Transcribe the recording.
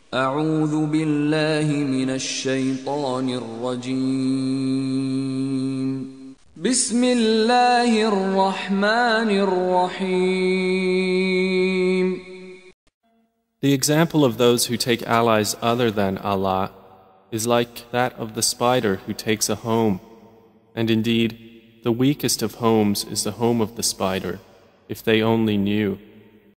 أعوذ بالله من الشيطان الرجيم. بسم الله الرحمن الرحيم. The example of those who take allies other than Allah is like that of the spider who takes a home, and indeed, the weakest of homes is the home of the spider, if they only knew.